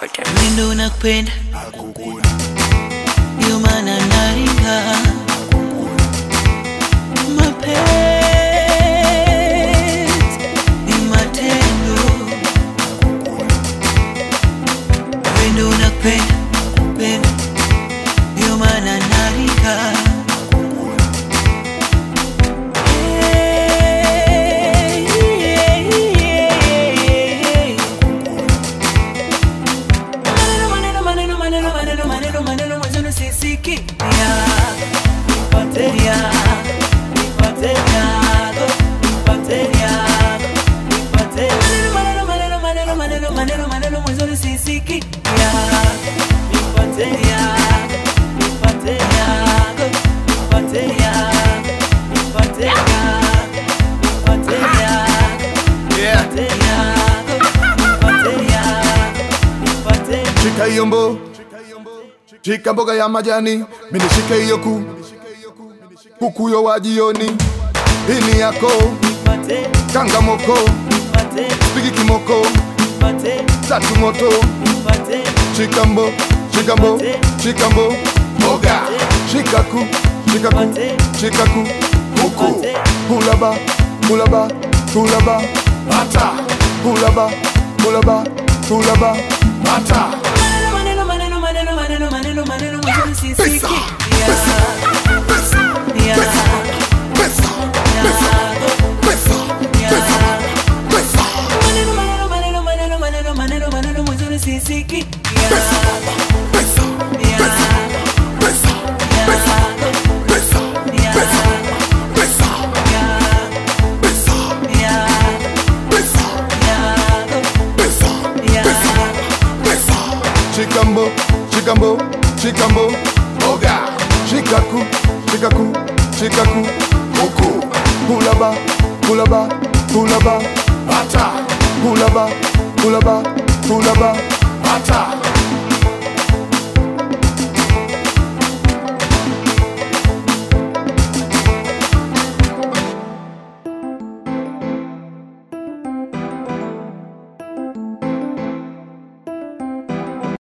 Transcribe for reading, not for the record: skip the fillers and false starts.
Market. Wendo nakupenda, ndio maana naringa mapenzi ni matendo. Wendo nakupenda, penda, ndio maana naringa. Maneno mwanzo sisiki nipateria maneno mwanzo sisiki Shika yombo, shika mboga ya majani, mimi shika hiyo kuku yo wa jioni. Hini yako, kanga moko, pigi kimoko, tatu moto. Shika mbo, mboga. Shika ku, kuku. Hulaba, bata. Hulaba, bata.